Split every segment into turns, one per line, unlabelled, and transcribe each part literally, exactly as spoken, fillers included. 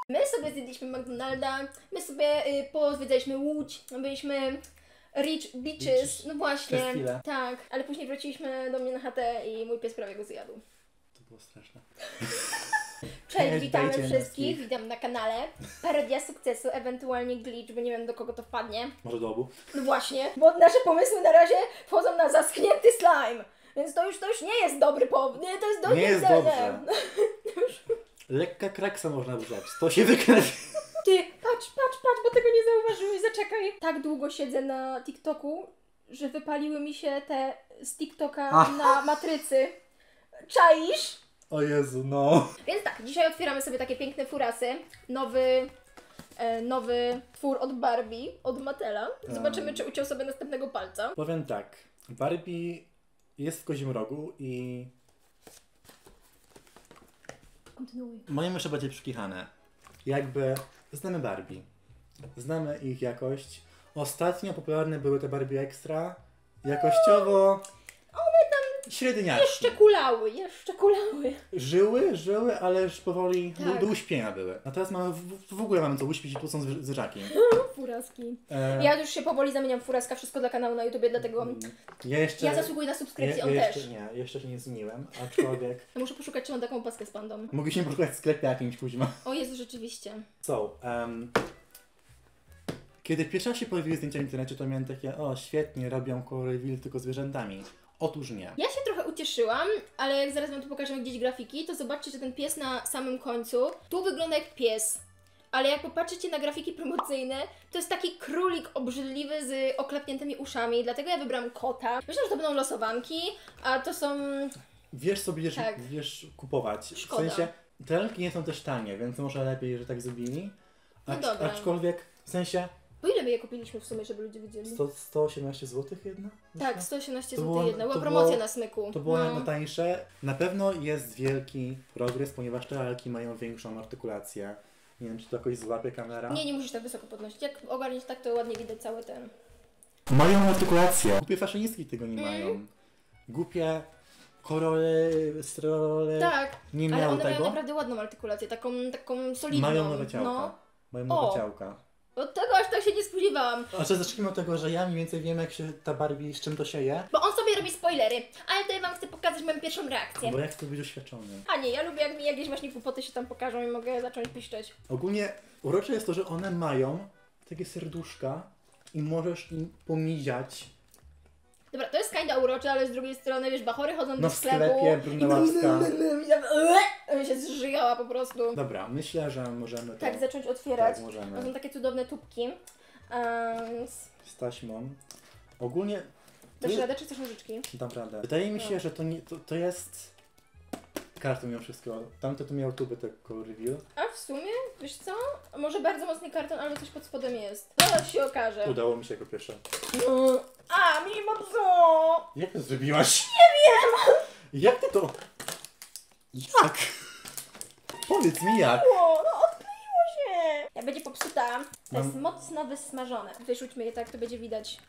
My sobie zjedliśmy McDonalda, my sobie y, pozwiedzaliśmy Łódź, byliśmy Rich Beaches,
Beaches.
no właśnie.
Przez chwilę.
Tak, ale później wróciliśmy do mnie na chatę i mój pies prawie go zjadł.
To było straszne.
Cześć,
Cześć,
witamy
dajcie
wszystkich,
nas.
witam na kanale. Parodia sukcesu, ewentualnie glitch, bo nie wiem do kogo to wpadnie.
Może do obu?
No właśnie, bo nasze pomysły na razie wchodzą na zaschnięty slime. Więc to już, to już nie jest dobry powód, nie, to jest do
Nie jest
jedzenia.
dobrze. Lekka kraksa można wziąć, to się wykreśli.
Ty, patrz, patrz, patrz, bo tego nie zauważyłeś, zaczekaj. Tak długo siedzę na TikToku, że wypaliły mi się te z TikToka
Ach.
na matrycy. Czaisz?
O Jezu, no.
Więc tak, dzisiaj otwieramy sobie takie piękne furasy. Nowy, e, nowy twór od Barbie, od Mattela. Zobaczymy, czy uciął sobie następnego palca.
Powiem tak, Barbie jest w kozim rogu i
Kontynuuj.
moje myszy będzie przykichane. Jakby znamy Barbie, znamy ich jakość. Ostatnio popularne były te Barbie Extra. Jakościowo one tam średniaczne.
Jeszcze kulały, jeszcze kulały.
Żyły, żyły, ale już powoli
Tak.
do, do uśpienia były. A teraz mamy, w, w ogóle mamy co uśpić i tu są zwy- zwyżaki.
Furaski.
E,
Ja już się powoli zamieniam w furaska, wszystko dla kanału na YouTubie, dlatego
ja jeszcze...
ja zasługuję na subskrypcję,
ja,
on
ja
też.
jeszcze, nie, jeszcze się nie zmieniłem, aczkolwiek
Ja muszę poszukać, czy mam taką opaskę z pandą.
mogliśmy poszukać w sklepie jakimś kuźma.
O Jezu, rzeczywiście.
So, um, kiedy pierwsza się pojawiły zdjęcia w internecie, to miałem takie, o świetnie, robią core reveal tylko zwierzętami. Otóż nie.
Ja się trochę ucieszyłam, ale jak zaraz wam tu pokażemy gdzieś grafiki, to zobaczcie, że ten pies na samym końcu, tu wygląda jak pies. Ale jak popatrzycie na grafiki promocyjne, to jest taki królik obrzydliwy z oklapniętymi uszami, dlatego ja wybrałam kota. Myślę, że to będą losowanki, a to są...
Wiesz co będziesz
Tak.
wiesz kupować.
Szkoda.
W sensie, te lalki nie są też tanie, więc może lepiej, że tak zrobili.
No
Acz,
dobra.
aczkolwiek, w sensie,
Po ile my je kupiliśmy w sumie, żeby ludzie wiedzieli?
sto, sto osiemnaście złotych jedna?
Tak,
Myślę?
sto osiemnaście
To
złotych
było-
jedna. Była
to
promocja
było-
na smyku.
To było
No.
najtańsze. Na pewno jest wielki progres, ponieważ te lalki mają większą artykulację. Nie wiem, czy to jakoś złapie kamera.
Nie, nie musisz tak wysoko podnosić. Jak ogarniesz tak, to ładnie widać cały ten.
Mają artykulację. Głupie faszynistki tego nie
Mm.
mają. Głupie korole, strole
Tak,
nie
ale
miały
one mają
tego.
naprawdę ładną artykulację, taką, taką solidną.
Mają nowe ciałka.
No.
Mają nowe
O.
ciałka.
Od tego aż tak się nie spodziewałam.
A czy zacznijmy od tego, że ja mniej więcej wiem, jak się ta Barbie, z czym to się je.
Bo on sobie robi spoilery, ale tutaj wam chcę pokazać moją pierwszą reakcję.
Bo ja chcę być doświadczony.
A nie, ja lubię jak mi jakieś właśnie głupoty się tam pokażą i mogę zacząć piszczeć.
Ogólnie urocze jest to, że one mają takie serduszka i możesz im pomiziać.
Dobra, to jest kinda urocze, ale z drugiej strony, wiesz, bachory chodzą
No
do
w
sklepu.
sklepie, brudna łapska.
I się zżygała po prostu.
Dobra, myślę, że możemy to...
Tak, zacząć otwierać.
Tak, możemy.
To są takie cudowne tubki. Um,
Z taśmą. Ogólnie...
dasz
Nie-
radę, czy chcesz nożyczki?
Dam radę. Wydaje mi się,
No.
że to, nie, to, to jest karton mimo wszystko. Tamte to miał tuby tego review.
A w sumie, wiesz co? Może bardzo mocny karton, albo coś pod spodem jest. Zaraz się okaże.
Udało mi się jako pierwsze.
Mm. A, mimo co?
Jak to zrobiłaś? Nie wiem! Jak ty to... Jak? Powiedz mi jak.
O, no odkleiło się. Jak będzie popsuta, to
Mam-
jest mocno wysmażone. Wyrzućmy je tak, to będzie widać.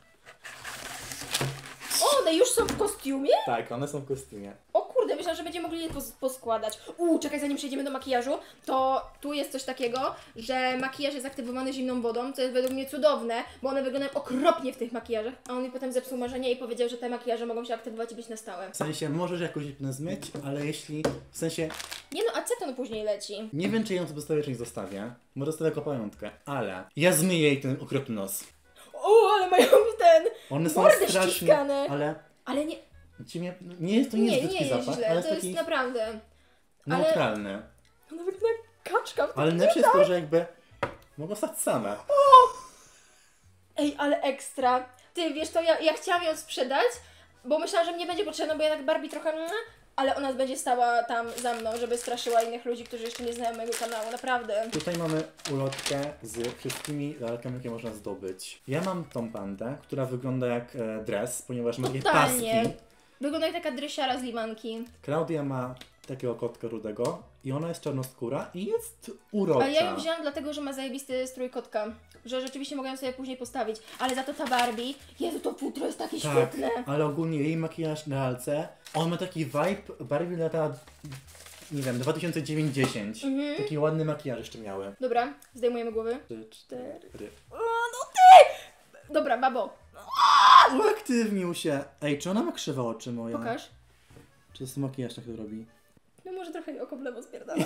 O, one już są w kostiumie?
Tak, one są w kostiumie.
O kurde, myślałam, że będziemy mogli je pos poskładać. Uuu, czekaj, zanim przejdziemy do makijażu, to tu jest coś takiego, że makijaż jest aktywowany zimną wodą, co jest według mnie cudowne, bo one wyglądają okropnie w tych makijażach. A on mi potem zepsuł marzenie i powiedział, że te makijaże mogą się aktywować i być na stałe.
W sensie możesz jakoś lipnę zmyć, ale jeśli... W sensie...
Nie no, aceton później leci.
Nie wiem, czy ją tu zostawię, czy nie zostawię. Może zostawię jako pamiątkę, ale... Ja zmyję jej ten okropny nos.
O, ale mają ten...
One są
Mordy
strasznie...
ściskane.
Ale...
Ale nie...
Ci nie, nie jest to nie,
Nie,
jest
nie
brzydki
jest
zapach,
źle,
ale
to
jest
jest
taki
naprawdę... ale-
neutralny.
Ona wygląda jak kaczka w
Ale
takim-
najlepsze jest to, że jakby mogą stać same.
Ej, ale ekstra. Ty, wiesz to, ja, ja chciałam ją sprzedać, bo myślałam, że mnie będzie potrzebna, bo ja tak Barbie trochę... mm, ale ona będzie stała tam za mną, żeby straszyła innych ludzi, którzy jeszcze nie znają mojego kanału, naprawdę.
Tutaj mamy ulotkę z wszystkimi lalkami, jakie można zdobyć. Ja mam tą pandę, która wygląda jak e, dres, ponieważ ma takie
Totalnie.
paski.
Wygląda jak taka drysiara z limanki.
Klaudia ma takiego kotka rudego i ona jest czarnoskóra i jest urocza.
A ja ją wzięłam dlatego, że ma zajebisty strój kotka. Że rzeczywiście mogę ją sobie później postawić. Ale za to ta Barbie, Jezu, to futro jest takie
Tak,
świetne.
ale ogólnie jej makijaż na lalce, on ma taki vibe Barbie lata nie wiem, dwa tysiące dziewięć dziesięć.
Mhm.
Taki ładny makijaż jeszcze miały.
Dobra, zdejmujemy głowy.
Trzy, cztery.
O, no ty! Dobra, babo,
Uaktywnił się. Ej, czy ona ma krzywe oczy moje?
pokaż.
Czy to jest makijaż tak to robi?
No może trochę mi oko w lewo spierdala.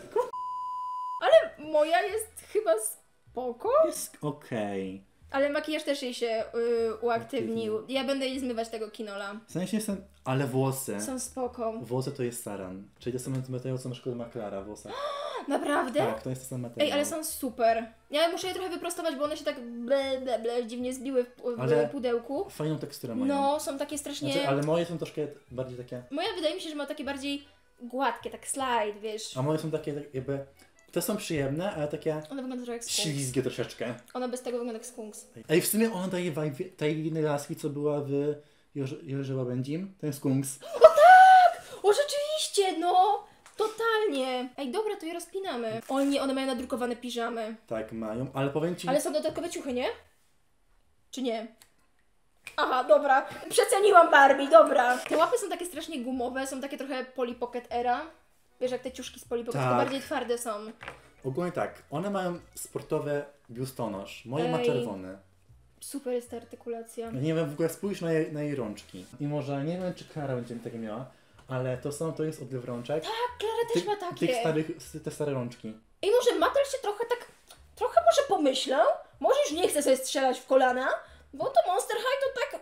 Ale moja jest chyba spoko.
Jest okej.
Ale makijaż też jej się y, uaktywnił. Ja będę jej zmywać tego kinola.
W sensie jestem... Ale włosy.
Są spoko.
Włosy to jest saran. Czyli to są materiał, co na przykład ma Klara w włosach.
Naprawdę?
Tak, to jest ten sam materiał.
Ej, ale są super. Ja muszę je trochę wyprostować, bo one się tak ble, ble, ble dziwnie zbiły w, w
Ale-
pudełku.
Fajną teksturę mają.
No, są takie strasznie...
Znaczy, ale moje są troszkę bardziej takie...
Moja wydaje mi się, że ma takie bardziej gładkie, tak slide, wiesz.
A moje są takie tak jakby... Te są przyjemne, ale takie
Ona wygląda trochę jak skunks.
ślizgie troszeczkę.
Ona bez tego wygląda jak skunks.
Ej, w sumie ona daje vibe tej innej laski, co była w Jerzy- Jerzy Łabędzim. Ten skunks.
O, rzeczywiście, no! Totalnie. Ej, dobra, to je rozpinamy. O nie, one mają nadrukowane piżamy.
Tak mają, ale powiem ci...
Ale są dodatkowe ciuchy, nie? Czy nie? Aha, dobra. Przeceniłam Barbie, dobra. Te łapy są takie strasznie gumowe, są takie trochę Polly Pocket era. Wiesz, jak te ciuszki z Polly Pocket,
Tak.
tylko bardziej twarde są.
Ogólnie tak, one mają sportowe biustonosz. Moje ma
Ej.
czerwony.
Super jest ta artykulacja.
Nie wiem, w ogóle spójrz na jej, na jej rączki. I może, nie wiem czy Klara będzie takie miała, ale to są, to jest odlew rączek.
Tak, Klara też
Ty-
ma takie.
Tych starych, te stare rączki.
I może Mattel się trochę tak, trochę może pomyślał, może już nie chce sobie strzelać w kolana, bo to Monster High to tak,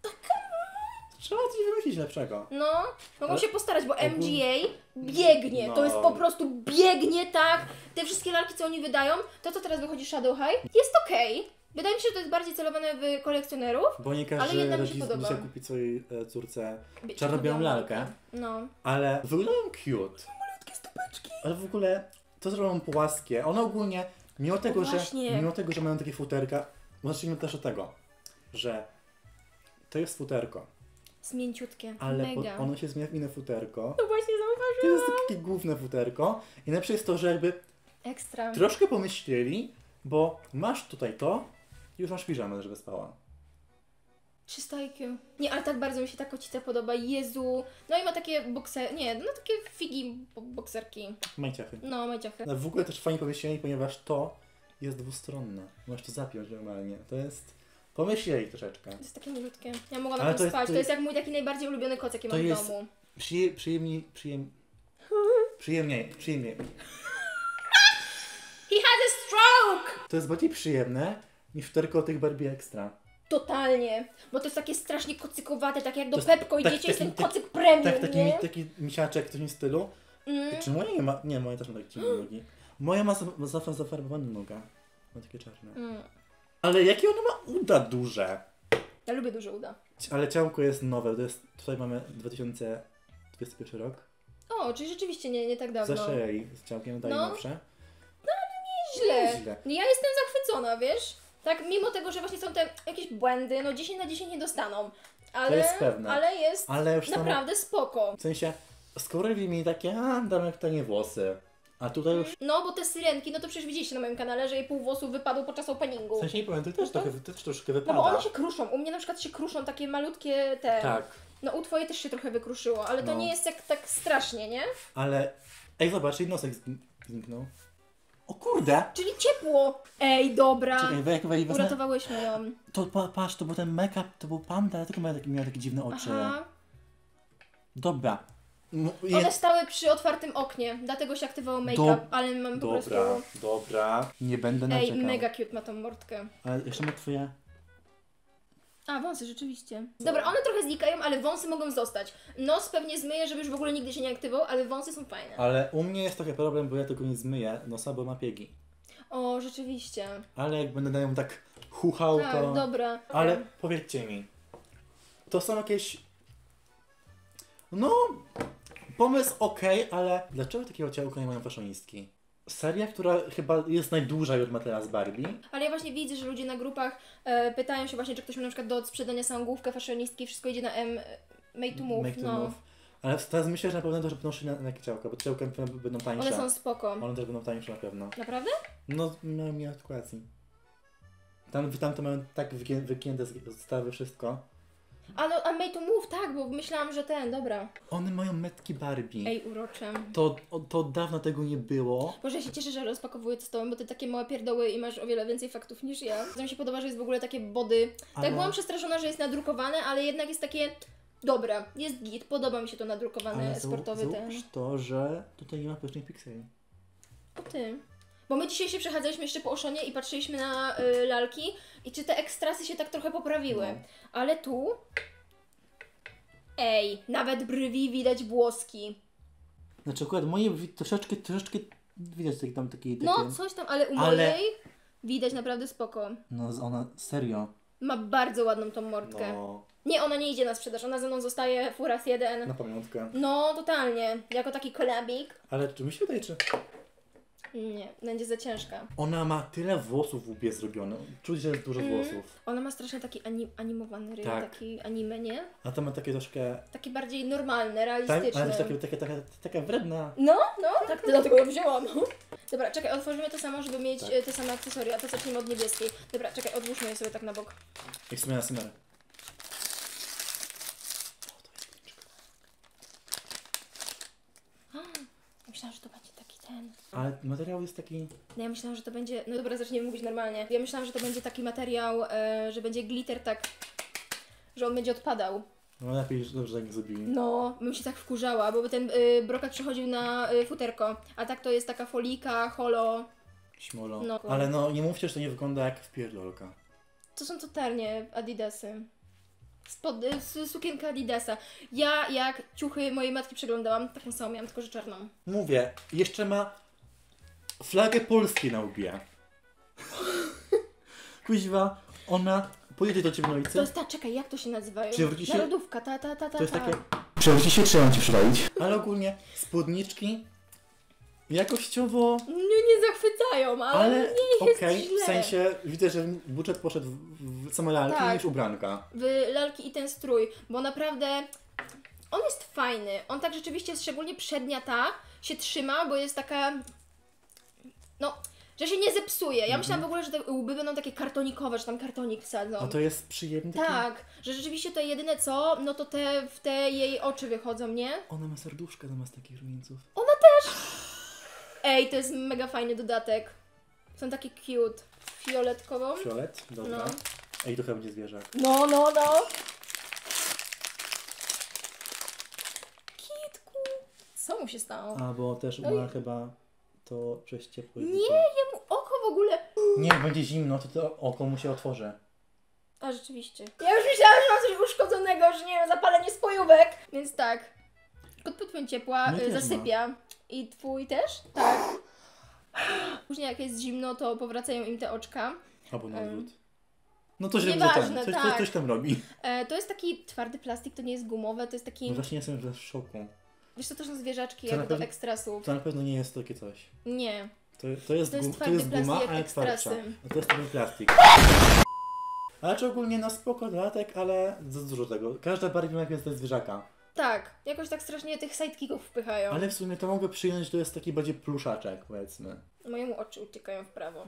Trzeba coś wymyślić lepszego.
no, mogą
Ale-
się postarać, bo
ogólnie-
M G A biegnie, to
No.
jest po prostu biegnie, tak, te wszystkie lalki, co oni wydają, to co teraz wychodzi Shadow High, jest okej. Wydaje mi się, że to jest bardziej celowane w kolekcjonerów.
Bo nie
Ale
każdy
jedna mi się
rodzic
podoba.
musi kupić swojej e, córce
Bie-
czarno-białą lalkę.
No.
Ale wyglądają cute.
Malutkie stopeczki.
Ale w ogóle to zrobią płaskie. One ogólnie, mimo tego, że,
właśnie.
mimo tego, że mają takie futerka, zacznijmy też od tego, że to jest futerko,
Jest mięciutkie,
ale po,
mega.
ono się zmienia w inne futerko.
To właśnie
To
zauważyłam.
jest takie główne futerko. I najlepsze jest to, że jakby
Ekstra.
troszkę pomyśleli, bo masz tutaj to i już masz piżamę, żeby spała.
trzysta I Q. Nie, ale tak bardzo mi się ta kocica podoba. Jezu. No i ma takie bokser... Nie, no takie figi bo- bokserki.
Majciachy.
No, maciachy.
No, w ogóle też fajnie pomyśleli, ponieważ to jest dwustronne. Możesz to zapiąć normalnie. To jest... Pomyśleli troszeczkę.
To jest takie milutkie. Ja mogłam na
Ale
tym
to jest-
spać.
to
To jest
jest-
jak mój taki najbardziej ulubiony koc, jaki
to
mam
jest-
w domu.
Przyje, przyjemniej, przyjem, przyjemniej, przyjemniej.
He has a stroke!
To jest bardziej przyjemne niż futerko tych Barbie Extra.
Totalnie. Bo to jest takie strasznie kocykowate, takie jak do
To jest
Pepko
tak-
idziecie, jest ten
taki- tak-
kocyk premium,
Tak, taki,
nie?
mi- taki misiaczek w tym stylu.
Mm.
Czy moja nie ma? Nie, moja też ma takie dziwne nogi. Moja ma za- ma zawsze zafarbowane noga. Ma takie czarne.
Mm.
Ale jakie ona ma uda duże.
Ja lubię duże uda.
Ale ciałko jest nowe. To jest, tutaj mamy dwa tysiące dwudziesty pierwszy rok.
O, czyli rzeczywiście nie, nie tak dawno.
Za jej z ciałkiem daje
No.
nowsze.
Źle.
Źle.
Ja jestem zachwycona, wiesz? Tak, mimo tego, że właśnie są te jakieś błędy, no dziesięć na dziesięć nie dostaną. Ale,
jest pewne.
ale jest
Ale już samo,
naprawdę spoko.
w sensie, skoro robi mi takie, a dam jak tanie włosy. A tutaj już,
No, bo te syrenki, no to przecież widzieliście na moim kanale, że jej pół włosów wypadło podczas
w
openingu.
sensie nie powiem, to też trochę, też troszkę
No
wypada.
bo one się kruszą. U mnie na przykład się kruszą takie malutkie te.
Tak,
No u twojej też się trochę wykruszyło, ale to
No.
nie jest jak tak strasznie, nie?
ale, ej zobacz, jej nosek zgn- zniknął. O kurde!
Czyli ciepło. Ej, dobra.
Czekaj, we, we, wezmę.
Uratowałyśmy ją.
To pa, patrz, to był ten make-up, to był panda, dlatego miała takie, miała takie dziwne oczy.
Aha.
Dobra. M- je-
One stały przy otwartym oknie, dlatego się aktywował make-up,
Dob-
ale mamy po prostu...
Dobra, dobra. Nie będę
Ej,
narzekał.
mega cute ma tą mordkę.
Ale jeszcze ma twoje...
A, wąsy, rzeczywiście. Dobra, one trochę znikają, ale wąsy mogą zostać. Nos pewnie zmyję, żeby już w ogóle nigdy się nie aktywował, ale wąsy są fajne.
Ale u mnie jest taki problem, bo ja tego nie zmyję nosa, bo ma piegi.
O, rzeczywiście.
Ale jak będę na nią tak chuchał,
Tak,
to...
dobra.
Ale
Okej.
powiedzcie mi, to są jakieś... No, pomysł okej, ale dlaczego takiego ciałka nie mają fashionistki? Seria, która chyba jest najdłużej od Mattela z Barbie.
Ale ja właśnie widzę, że ludzie na grupach e, pytają się właśnie, czy ktoś ma na przykład do sprzedania samą główkę fashionistki, wszystko idzie na M... Made to move,
Make to
no.
move. Ale teraz myślę, że na pewno też będą szli na, na takie ciałka, bo te ciałka będą tańsze.
One są spoko.
One też będą tańsze na pewno.
Naprawdę?
No, miałem mi artykulacji. Tam, tam to mają tak wygię- wygięte z- zestawy wszystko,
A no, a May to mów, tak, bo myślałam, że ten, dobra.
One mają metki Barbie.
Ej, urocze.
To, to od dawna tego nie było.
Boże, ja się cieszę, że rozpakowuję to z tobą, bo ty takie małe pierdoły i masz o wiele więcej faktów niż ja. To mi się podoba, że jest w ogóle takie body.
Ale-
Tak byłam przestraszona, że jest nadrukowane, ale jednak jest takie... Dobra, jest git, podoba mi się to nadrukowane
Ale
sportowy
zau-
ten.
zauważ to, że tutaj nie ma pysznych pikseli.
O ty. Bo my dzisiaj się przechadzaliśmy jeszcze po Oszonie i patrzyliśmy na y, lalki i czy te ekstrasy się tak trochę poprawiły.
No.
Ale tu... Ej, nawet brwi widać włoski.
Znaczy akurat moje wi- troszeczkę, troszeczkę widać tak tam takie... takie...
No, coś tam, ale u
Ale-
mojej widać naprawdę spoko.
No ona, serio.
Ma bardzo ładną tą mordkę.
No,
Nie, ona nie idzie na sprzedaż, ona ze mną zostaje w raz jeden.
na pamiątkę.
No, totalnie. Jako taki kolabik.
Ale czy mi się wydaje, czy...
Nie, będzie za ciężka.
Ona ma tyle włosów w łbie zrobione. Czuć, że jest dużo
Mm.
włosów.
Ona ma strasznie taki anim animowany ryj,
Tak.
taki anime, nie?
A to ma takie troszkę...
Taki bardziej normalny,
Tak,
realistyczny.
ale też takie, takie, taka, taka wredna.
No, no, tak, to dlatego ją wzięłam. Dobra, czekaj, otworzymy to samo, żeby mieć
Tak.
e, te same akcesoria, to zacznijmy od niebieskiej. Dobra, czekaj, odłóżmy je sobie tak na bok.
Jak wspomniała Symer.
Myślałam, że to będzie taki ten...
Ale materiał jest taki...
No ja myślałam, że to będzie... No dobra, zacznijmy mówić normalnie. Ja myślałam, że to będzie taki materiał, e, że będzie glitter tak... Że on będzie odpadał.
No lepiej, że dobrze tak nie zrobili.
No, bym się tak wkurzała, bo by ten y, brokat przechodził na y, futerko. A tak to jest taka folika, holo.
Śmolo.
No.
Ale no nie mówcie, że to nie wygląda jak wpierdolka.
To są totalnie adidasy. Spod, y, s- sukienka Adidasa. Ja jak ciuchy mojej matki przeglądałam, taką samą miałam, tylko że czarną.
Mówię, jeszcze ma flagę Polski na łbie. Kuźwa, ona pojedzie do ciebie na
To
ulicy.
jest ta, czekaj, jak to się nazywa?
Czy wróci się-
Narodówka, ta, ta, ta, ta,
To jest
ta.
takie... Przewróci się, trzeba ci przywalić. Ale ogólnie spódniczki jakościowo...
Nie, nie zachwycają, ale,
Ale
nie jest
okej,
źle.
w sensie widzę, że budżet poszedł w, w same lalki
Tak.
niż ubranka.
W lalki i ten strój, bo naprawdę on jest fajny. On tak rzeczywiście, szczególnie przednia ta, się trzyma, bo jest taka, no, że się nie zepsuje. Ja myślałam w ogóle, że te łby będą takie kartonikowe, że tam kartonik wsadzą.
A to jest przyjemny taki...
Tak, że rzeczywiście to jedyne co, no to te, w te jej oczy wychodzą, nie?
Ona ma serduszka zamiast takich rumieńców.
Ej, to jest mega fajny dodatek. Są takie cute. Fioletkową.
Fiolet? Dobra.
No.
Ej, to chyba będzie zwierzak.
No, no, no. Kitku. Co mu się stało?
A, bo też
Oj.
ma chyba to przez ciepło.
Nie, jemu oko w ogóle.
Nie, jak będzie zimno, to to oko mu się otworzy.
A rzeczywiście. Ja już myślałam, że mam coś uszkodzonego, że nie wiem, zapalenie spojówek. Więc tak. Kot pod wpływem ciepła
Mój
y,
też
zasypia. I twój też? Tak. Później jak jest zimno, to powracają im te oczka.
Albo na
Ym.
odwrót. No to źle
Nieważne,
ten. Coś,
tak.
coś, coś tam robi.
E, to jest taki twardy plastik, to nie jest gumowe, to jest taki...
No właśnie jestem w szoku.
Wiesz co, to są zwierzaczki
To
jak
na
do
pewno-
ekstrasów.
To na pewno nie jest takie coś.
Nie.
To, to jest,
To jest
gum, to
twardy
jest guma,
plastik jak
ale twardsza.
ekstrasy.
No to jest ten plastik. Ale czy ogólnie no spoko dodatek, ale za dużo tego. Każda Barbie ma jakiegoś zwierzaka.
Tak, jakoś tak strasznie tych sidekicków wpychają.
Ale w sumie to mogę przyjąć, że to jest taki bardziej pluszaczek, powiedzmy.
Mojemu oczy uciekają w prawo.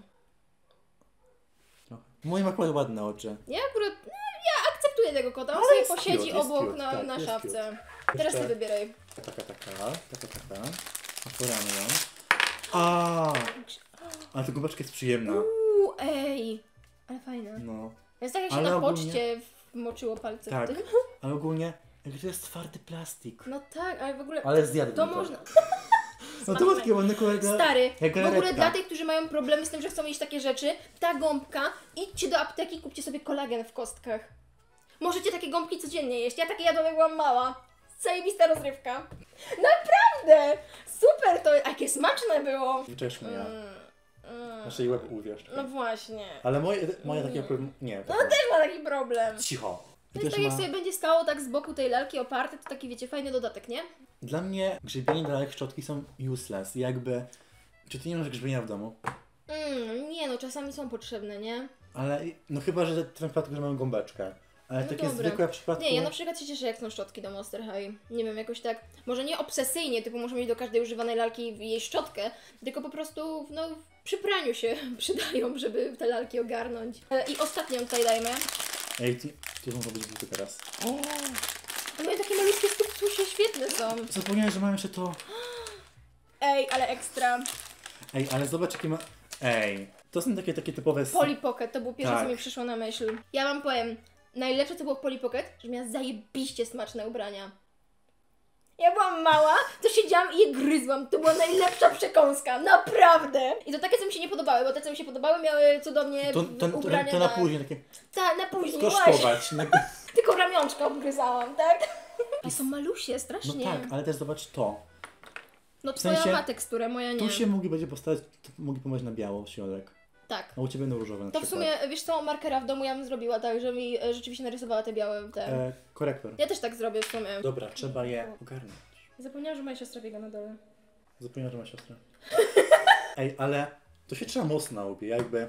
Trochę. Moje ma akurat ładne oczy.
Ja akurat, no, ja akceptuję tego kota, on
Ale
sobie
jest
posiedzi
cute, jest
obok
cute,
na,
tak,
na
jest
szafce.
cute.
Teraz ty
Jeszcze
wybieraj.
taka, taka, taka, taka. Otworamy ją. A, ale ta gubeczka jest przyjemna.
Uuu, ej, ale fajne.
No,
Jest tak jak się
Ale
na
ogólnie-
poczcie wmoczyło palce
tak.
w tym.
Ale ogólnie, jak to jest twardy plastik.
No tak, ale w ogóle
Ale zjadłbym
to
to.
można...
No to ma takie ładne kolega.
Stary,
jak
w ogóle
galaretka.
dla tych, którzy mają problemy z tym, że chcą jeść takie rzeczy, ta gąbka, idźcie do apteki, kupcie sobie kolagen w kostkach. Możecie takie gąbki codziennie jeść. Ja takie jadłam, jak byłam mała. Zajebista rozrywka. Naprawdę! Super to, a jakie smaczne było.
Wyczeszmy ja.
Mm, mm.
Znaczy jej łeb uwierz.
No właśnie.
Ale moje, moje takie... Nie,
No
takie-
też ma taki problem.
Cicho. I
To jest
też
tak, jak
ma...
sobie będzie stało tak z boku tej lalki oparte, to taki, wiecie, fajny dodatek, nie?
Dla mnie grzebienie dalek szczotki są useless. Jakby... Czy ty nie masz grzebienia w domu?
Mm, nie no, czasami są potrzebne, nie?
Ale no chyba, że w tym przypadku, że mamy gąbeczkę. Ale
No
takie
dobra.
zwykłe w przypadku...
Nie, ja na przykład się cieszę, jak są szczotki do Monster High. Nie wiem, jakoś tak, może nie obsesyjnie, typu muszę mieć do każdej używanej lalki jej szczotkę, tylko po prostu, no, przy praniu się przydają, żeby te lalki ogarnąć. E, I ostatnią tutaj dajmy.
Ej, ty, Tu mogą być buty teraz.
O, moje takie malutkie stupcusie świetne są.
Zapomniałem, że mam jeszcze to.
Ej, ale ekstra.
Ej, ale zobacz jakie ma... Ej, to są takie, takie typowe... s-
Polly Pocket, to było pierwsze,
Tak.
co mi przyszło na myśl. Ja wam powiem, najlepsze co było w Polly Pocket, że miała zajebiście smaczne ubrania. Ja byłam mała, to siedziałam i je gryzłam. To była najlepsza przekąska, naprawdę. I to takie, co mi się nie podobały, bo te, co mi się podobały, miały cudownie
To, to, to,
ubrania
to na później takie
Tak, na później, właśnie.
skosztować. Na...
Tylko ramionczka obgryzałam, tak? A są malusie,
No
strasznie.
tak, ale też zobacz to.
No
w
twoja
sensie,
ma teksturę, moja nie.
Tu się mogli będzie postawić, tu mogli pomóc na biało w środek.
Tak.
A u Ciebie na różowe na
To w
przykład.
sumie, wiesz co, markera w domu ja bym zrobiła tak, że mi e, rzeczywiście narysowała te białe te.
E, korektor.
Ja też tak zrobię w sumie.
Dobra, trzeba je ogarnąć.
Zapomniałam, że moja siostra biega na dole.
Zapomniałem, że ma siostrę. Ej, ale to się trzyma mocno na łbie, jakby...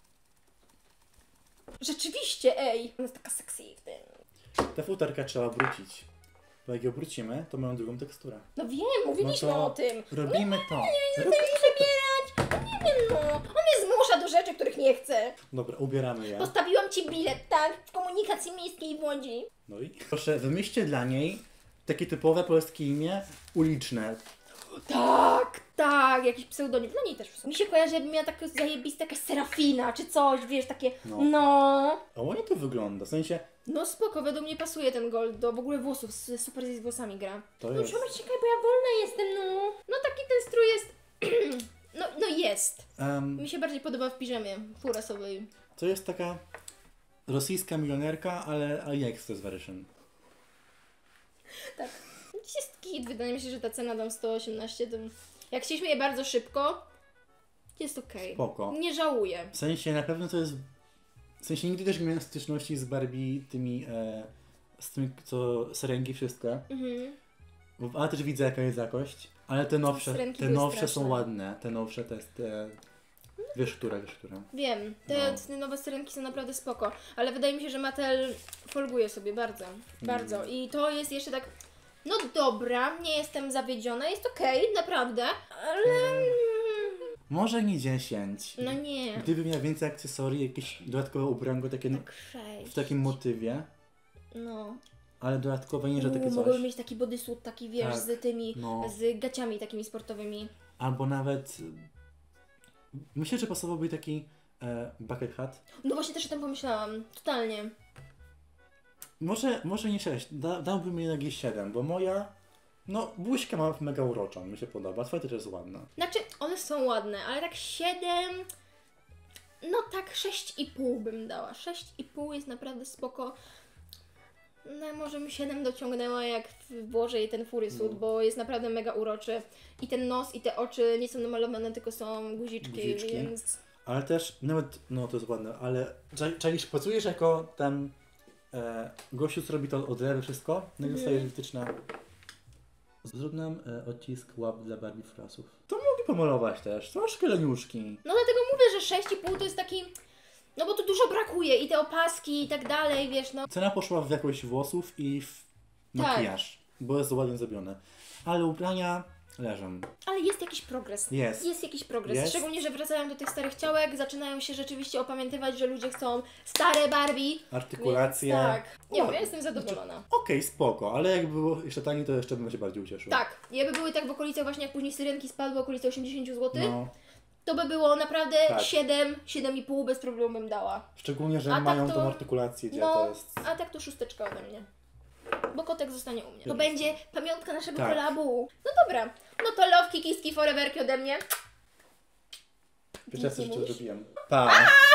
Rzeczywiście, ej! Ona jest taka sexy w tym.
Te futerka trzeba obrócić. Bo jak je obrócimy, to mają drugą teksturę.
No wiem, mówiliśmy
No to
o tym.
Robimy to.
Nie
Robimy
chcę mi przebierać. No nie wiem, no. On mnie zmusza do rzeczy, których nie chcę.
Dobra, ubieramy je.
Postawiłam ci bilet, tak? W komunikacji miejskiej w Łodzi.
No i proszę, wymyślcie dla niej takie typowe polskie imię uliczne.
Tak, tak, jakiś pseudonim. Dla niej też w sumie. Mi się kojarzy, jakby miała takie zajebiste, jakaś Serafina, czy coś, wiesz, takie,
No.
no. no.
A ładnie to wygląda, w sensie
No spoko, według mnie pasuje ten gold do w ogóle włosów, s- super z włosami gra.
to
No
jest...
trzeba czekaj, bo ja wolna jestem, no. No taki ten strój jest, no, no jest.
Um,
Mi się bardziej podoba w piżamie furasowej.
to jest taka rosyjska milionerka, ale AliExpress version.
Tak. Dziś jest kit, wydaje mi się, że ta cena tam sto osiemnaście, to jak chcieliśmy je bardzo szybko, jest okej.
Spoko.
Nie żałuję.
W sensie na pewno to jest... W sensie nigdy też nie miałem styczności z Barbie tymi... E, z tymi, co syrenki, wszystko.
Mhm.
Bo- Ale też widzę jaka jest jakość. Ale te nowsze,
Syrenki
te
były
nowsze są
straszne.
ładne. Te nowsze to jest... E, wiesz które, wiesz które.
Wiem, te,
No.
te nowe syrenki są naprawdę spoko, ale wydaje mi się, że Mattel folguje sobie bardzo, bardzo.
Mm.
I to jest jeszcze tak, no dobra, nie jestem zawiedziona, jest okej, naprawdę, ale
Może nie dziesięć.
no nie.
Gdybym miał więcej akcesorii, jakieś dodatkowe ubranko takie
Tak sześć.
w takim motywie,
No.
ale dodatkowe nie, że takie
Uuu, mogłyby
coś.
mieć taki bodysuit, taki wiesz,
Tak,
z tymi,
no.
z gaciami takimi sportowymi.
Albo nawet... Myślę, że pasowałby taki e, bucket hat.
No właśnie też o tym pomyślałam, totalnie.
Może, może nie sześć, da, dałbym jej jakieś siedem, bo moja... No, buźkę ma mega uroczą, mi się podoba, twoja też jest ładna.
Znaczy, one są ładne, ale tak siedem, no tak sześć i pół bym dała. sześć i pół jest naprawdę spoko. No może mi siedem dociągnęła, jak włożę jej ten furisuit,
No.
bo jest naprawdę mega uroczy. I ten nos i te oczy nie są namalowane, tylko są guziczki,
Guziczki.
więc...
Ale też, nawet, no to jest ładne, ale cza- czaisz, pracujesz jako ten e, gościu, co robi to od lewy wszystko, no i
Mhm.
dostajesz wytyczne. Zrób nam e, odcisk łap dla Barbie frasów. To mogli pomalować też, troszkę leniuszki.
No dlatego mówię, że sześć i pół to jest taki... No bo tu dużo brakuje i te opaski i tak dalej, wiesz, no.
Cena poszła w jakość włosów i w
Tak.
makijaż, bo jest ładnie zrobione. Ale ubrania leżą.
Ale jest jakiś progres.
Jest.
Jest jakiś progres.
Jest.
Szczególnie, że wracają do tych starych ciałek, zaczynają się rzeczywiście opamiętywać, że ludzie chcą stare Barbie.
Artykulacje.
Więc tak. Nie wiem,
Ładnie.
ja jestem zadowolona.
Okej, spoko, ale jakby było jeszcze taniej, to jeszcze bym się bardziej ucieszył.
Tak, jakby były tak w okolicach właśnie jak później syrenki spadły, okolice osiemdziesiąt złotych,
No,
to by było naprawdę
Tak.
siedem, siedem i pół bez problemu bym dała.
szczególnie, że
A tak
mają
to-
tą artykulację, gdzie
No,
to jest...
a tak to szósteczka ode mnie. Bo kotek zostanie u mnie. To
Jasne.
będzie pamiątka naszego
Tak.
kolabu. No dobra, no to love, kikiski, foreverki ode mnie.
Pierwszy raz
Nic nie
jeszcze
mówisz?
zrobiłem. Pa!